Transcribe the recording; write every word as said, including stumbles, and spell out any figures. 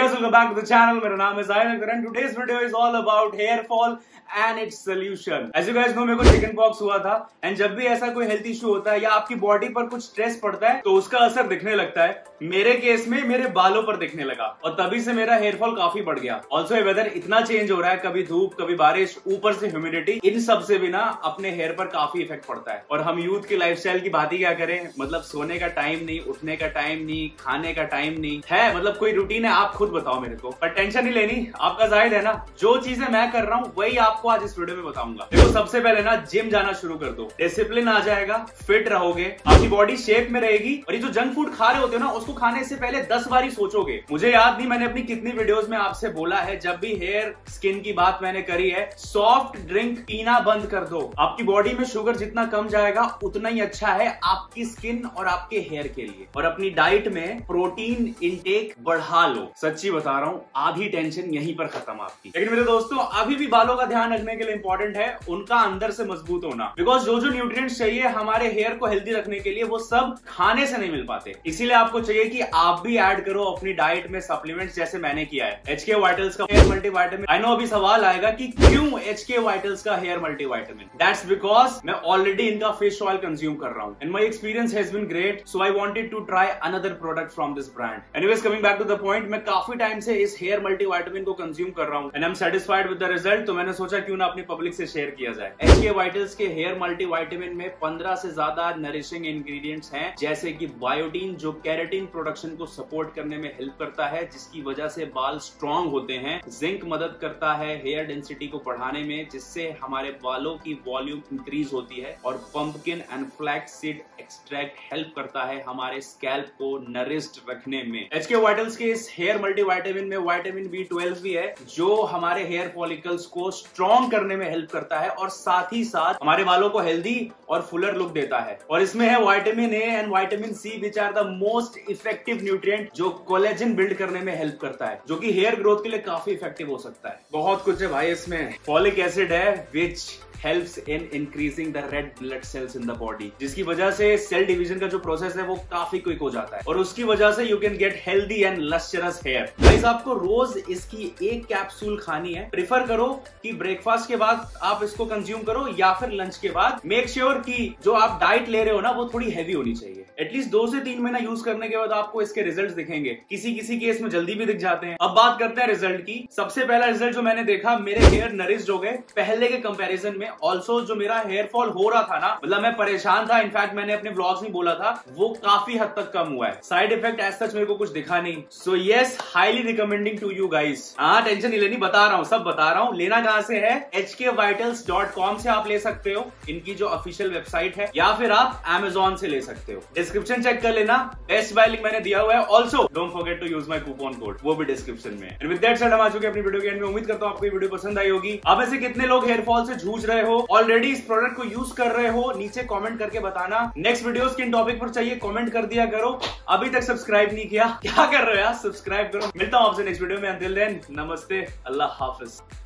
guys, welcome back to the channel. मेरा नाम है ज़ाहिर Akhtar and today's video is all about hair fall and its solution. As you guys know, मेरे को chicken pox हुआ था एंड जब भी ऐसा कोई हेल्थ इशू होता है या आपकी बॉडी पर कुछ स्ट्रेस पड़ता है तो उसका असर दिखने लगता है। मेरे केस में मेरे बालों पर दिखने लगा और तभी से मेरा हेयर फॉल काफी बढ़ गया। ऑल्सो वेदर इतना चेंज हो रहा है, कभी धूप कभी बारिश, ऊपर से ह्यूमिडिटी, इन सब से भी ना अपने हेयर पर काफी इफेक्ट पड़ता है। और हम यूथ की लाइफस्टाइल की बात ही क्या करें, मतलब सोने का टाइम नहीं, उठने का टाइम नहीं, खाने का टाइम नहीं है, मतलब कोई रूटीन है? आप खुद बताओ मेरे को। पर टेंशन नहीं लेनी, आपका जाहिर है ना, जो चीजें मैं कर रहा हूँ वही आपको आज इस वीडियो में बताऊंगा। देखो, सबसे पहले ना जिम जाना शुरू कर दो, डिसिप्लिन आ जाएगा, फिट रहोगे, आपकी बॉडी शेप में रहेगी। और ये जो जंक फूड खा रहे होते हो ना, उसको खाने से पहले दस बार ही सोचोगे। मुझे याद नहीं मैंने अपनी कितनी वीडियोस में आपसे बोला है, जब भी हेयर स्किन की बात मैंने करी है, सॉफ्ट ड्रिंक पीना बंद कर दो। आपकी बॉडी में शुगर जितना कम जाएगा उतना ही अच्छा है आपकी स्किन और आपके हेयर के लिए। और अपनी डाइट में प्रोटीन इंटेक बढ़ा लो। सच्ची बता रहा हूँ, आधी टेंशन यहीं पर खत्म आपकी। लेकिन मेरे दोस्तों, अभी भी बालों का ध्यान रखने के लिए इंपॉर्टेंट है उनका अंदर से मजबूत होना। बिकॉज जो जो न्यूट्रिएंट्स चाहिए हमारे हेयर को हेल्दी रखने के लिए, वो सब खाने से नहीं मिल पाते। इसीलिए आपको चाहिए कि आप भी ऐड करो अपनी डाइट में सप्लीमेंट्स, जैसे मैंने किया है। एच के वाइटल्स का हेयर मल्टीविटामिन। आई नो अभी सवाल आएगा कि क्यों एच के वाइटल्स का हेयर मल्टीविटामिन। दैट्स बिकॉज मैं ऑलरेडी इनका फिश ऑयल कंज्यूम कर रहा हूँ and my experience has been great, so I wanted to try another product from this brand. Anyways, coming back to the point, मैं काफी time से इस hair multivitamin को कंज्यूम कर रहा हूँ and I am satisfied with the result. तो मैंने सोचा क्यों ना अपनी पब्लिक से शेयर किया जाए। एच के वाइटल्स के हेयर मल्टीविटामिन में पंद्रह से ज्यादा नरिशिंग इंग्रेडिएंट्स हैं, जैसे कि बायोटीन, जो केराटिन प्रोडक्शन को सपोर्ट करने में हेल्प करता है, जिसकी वजह से बाल स्ट्रॉन्ग होते हैं। जिंक मदद करता है हेयर डेंसिटी को बढ़ाने में, जिससे हमारे बालों की वॉल्यूम इंक्रीज होती है। और pumpkin and flax seed extract help करता है हमारे स्कैल्प को नरिश्ड रखने में। एच के वाइटल्स के इस हेयर मल्टीविटामिन में विटामिन बी ट्वेल्व भी है, जो हमारे हेयर फॉलिकल्स को स्ट्रॉन्ग करने में हेल्प करता है और साथ ही साथ हमारे बालों को हेल्दी और फुलर लुक देता है। और इसमें है vitamin A and vitamin C, which are the most effective nutrient, जो कोलेजन बिल्ड करने में हेल्प करता है, जो कि हेयर ग्रोथ के लिए काफी इफेक्टिव हो सकता है। बहुत कुछ है भाई इसमें। फॉलिक एसिड है विच helps in increasing the red blood cells in the body, जिसकी वजह से सेल डिवीजन का जो प्रोसेस है वो काफी क्विक हो जाता है और उसकी वजह से you can get healthy and lustrous hair. Guys, आपको रोज इसकी एक कैप्सूल खानी है। प्रिफर करो कि ब्रेकफास्ट के बाद आप इसको कंज्यूम करो या फिर लंच के बाद। मेक श्योर कि जो आप डाइट ले रहे हो ना, वो थोड़ी हैवी होनी चाहिए। एटलीस्ट दो से तीन महीना यूज करने के बाद आपको इसके रिजल्ट दिखेंगे। किसी किसी केस में जल्दी भी दिख जाते हैं। अब बात करते हैं रिजल्ट की। सबसे पहला रिजल्ट जो मैंने देखा, मेरे हेयर नरिश्ड हो गए पहले के कंपैरिजन में। ऑल्सो जो मेरा हेयर फॉल हो रहा था ना, मतलब मैं परेशान था, इनफैक्ट मैंने अपने व्लॉग्स में बोला था, वो काफी हद तक कम हुआ है। साइड इफेक्ट एज सच मेरे को कुछ दिखा नहीं। So yes, highly recommending to you guys. हाँ, टेंशन नहीं लेनी, बता रहा हूँ, सब बता रहा हूँ। लेना कहां से है? H K vitals dot com से आप ले सकते हो, इनकी जो ऑफिशियल वेबसाइट है, या फिर आप अमेजोन से ले सकते हो। डिस्क्रिप्शन चेक कर लेना, बेस्ट बाय लिंक मैंने दिया हुआ है। Also don't forget to use my coupon code, वो भी डिस्क्रिप्शन में। एंड विद दैट सेड, हम आ चुके अपनी वीडियो के एंड में। उम्मीद करता हूँ आपको ये वीडियो पसंद आई होगी। आप में से कितने लोग हेयर फॉल से जूझ रहे हो, ऑलरेडी इस प्रोडक्ट को यूज कर रहे हो, नीचे कमेंट करके बताना। नेक्स्ट वीडियोस किन टॉपिक पर चाहिए कमेंट कर दिया करो। अभी तक सब्सक्राइब नहीं किया, क्या कर रहे हो यार? सब्सक्राइब करो। मिलता हूं आपसे नेक्स्ट वीडियो में। अंटिल देन, नमस्ते, अल्लाह हाफिज।